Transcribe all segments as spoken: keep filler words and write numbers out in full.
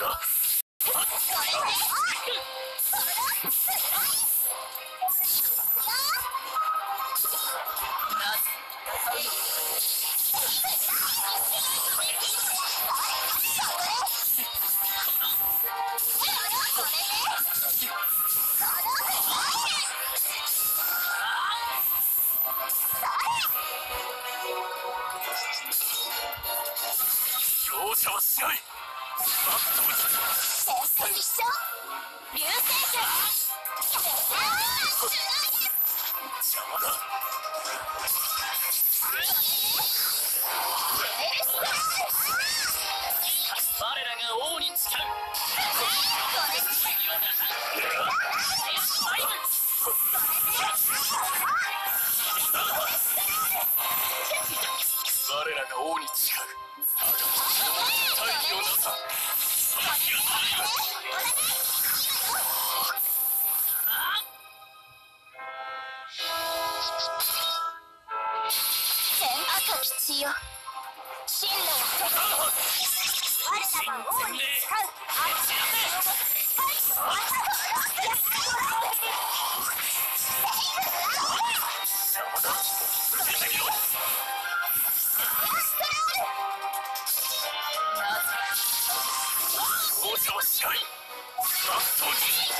だ。容赦はしない。 戦争一緒流星拳。 邪魔だ。我らが王に誓う。我らが王に誓う。太陽のさ。 赤き血よ、進路をそぐ。我らが王に誓う。 邪魔だ。出てみろ。容赦はしない。マットに。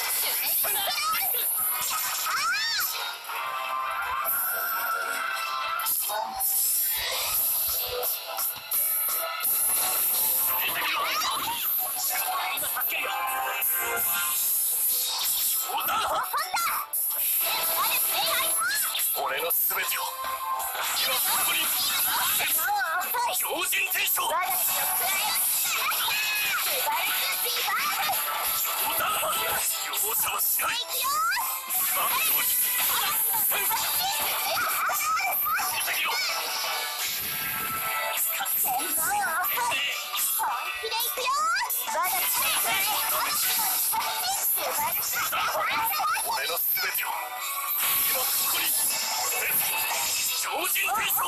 俺の全てを今ここに超人転生。 我が血を食らえ。スバルスビバーム。 冗談は容赦はしない。マットに出てみろ。 天皇を襲う。本気で行くよ。我が血を食らえ。スバルスビバーム。 俺の全てを今ここに超人転生。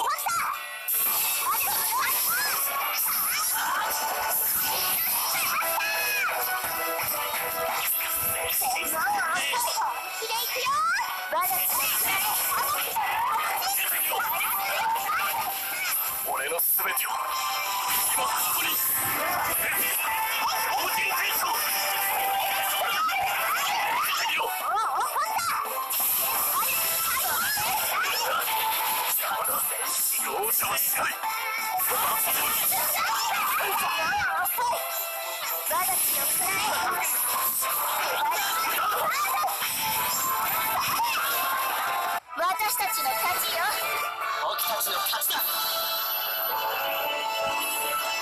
俺の全てを今ここに超人転生。出てみろ。容赦はしない。 我が血を食らえ。